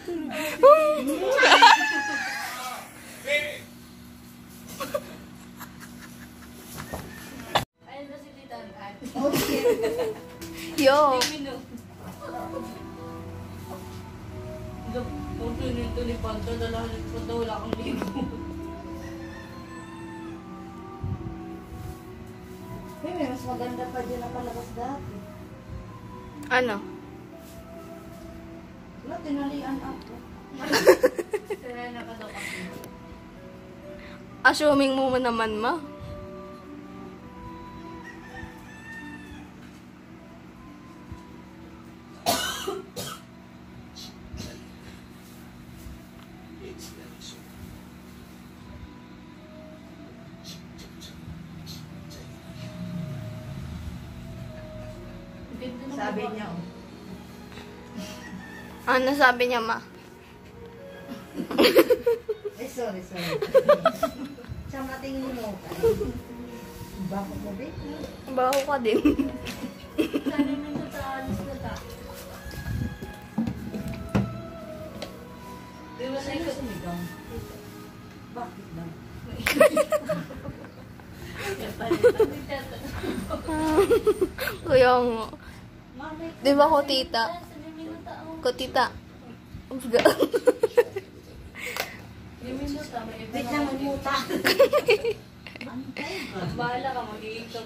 Ayun na si Tita Ann. Yo. Punto nito ni Panto, dalahan ko daw wala akong ligo. May mas maganda pa dyan na palabas dati. Ano? Wala, tinalian ako. Kaya nakadaw ako. Assuming mo naman, ma. Sabi niya, oh. Ano sabi niya, ma? Sorry. Siyang natingin mo ka. Bako mo, babe? Baho ka din. Sana mo ito sa alis na ta. Di ba sa ikot? Sumigaw. Bakit lang? Kuya mo. Di ba ko tita? Ko tita. Wait lang, magmuta. Bahala ka, mag-iikot